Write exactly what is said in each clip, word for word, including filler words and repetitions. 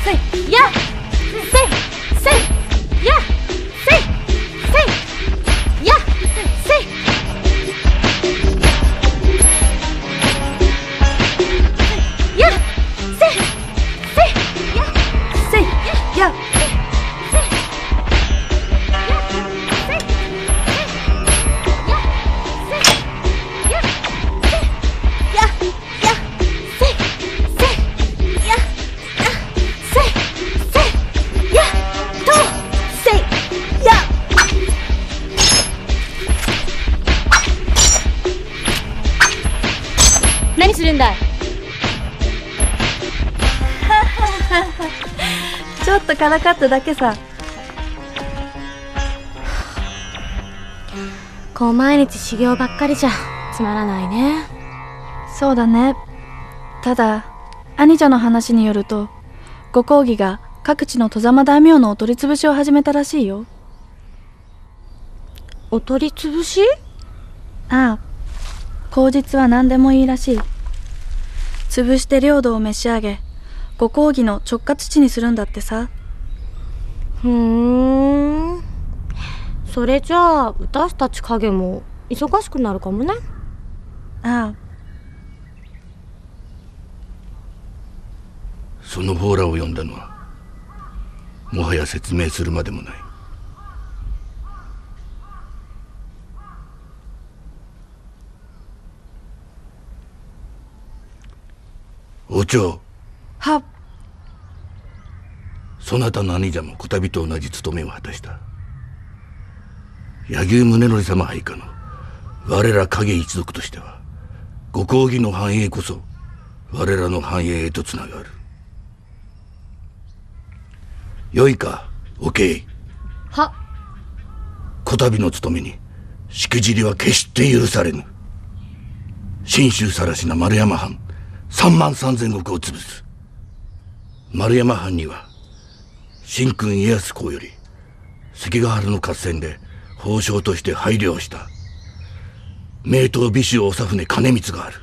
せいやせいせいやせいせいやせいやせいせいやせいや何するんだい。 ちょっとからかっただけさ。 こう毎日修行ばっかりじゃつまらないね。 そうだね。ただ兄者の話によると、ご公儀が各地の外様大名のお取り潰しを始めたらしいよ。 お取り潰し？ ああ、口実は何でもいいらしい。潰して領土を召し上げ、ご公儀の直轄地にするんだってさ。 ふーん、それじゃあ私たち影も忙しくなるかもね。 ああ。 そのフォーラを呼んだのはもはや説明するまでもない。王朝。 はっ。 そなたの兄者もこたびと同じ務めを果たした。柳生宗則様配下の我ら影一族としては、ご公儀の繁栄こそ我らの繁栄へとつながる。よいか、お慶。 は。 こたびの務めにしくじりは決して許されぬ。信州さらしな丸山藩三万三千石を潰す。丸山藩には神君家康公より関ヶ原の合戦で褒章として配慮をした名刀美酒長船兼光がある。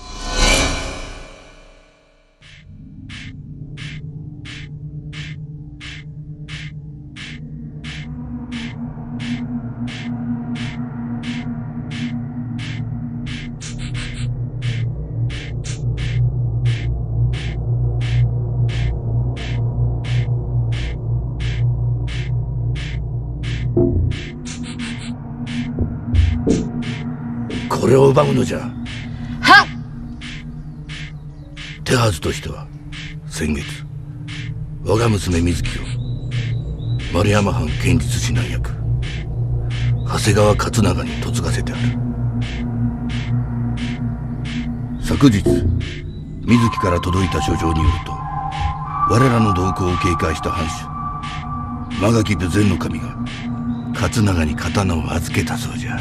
これを奪うのじゃ。 はっ。 手はずとしては先月我が娘水木を丸山藩剣術指南役長谷川勝長に嫁がせてある。昨日水木から届いた書状によると、我らの動向を警戒した藩主曲垣豊前守が勝長に刀を預けたそうじゃ。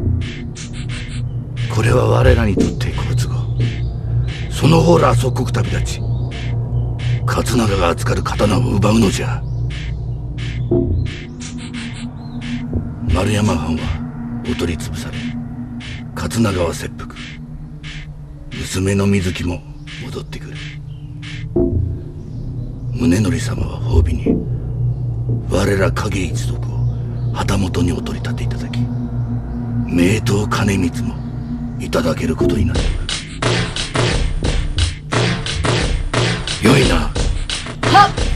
これは我らにとって好都合。その方ら即刻旅立ち、勝長が扱う刀を奪うのじゃ。丸山藩はお取り潰され、勝長は切腹。娘の水木も戻ってくる。宗則様は褒美に我ら影一族を旗本にお取り立ていただき、名刀兼光もいただけることになっておる。よいな。 はっ。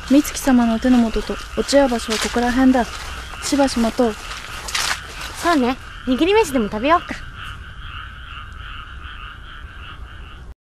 美月様のお手の元と落ち合う場所はここら辺だ。しばし待とう。 そうね、握り飯でも食べようか。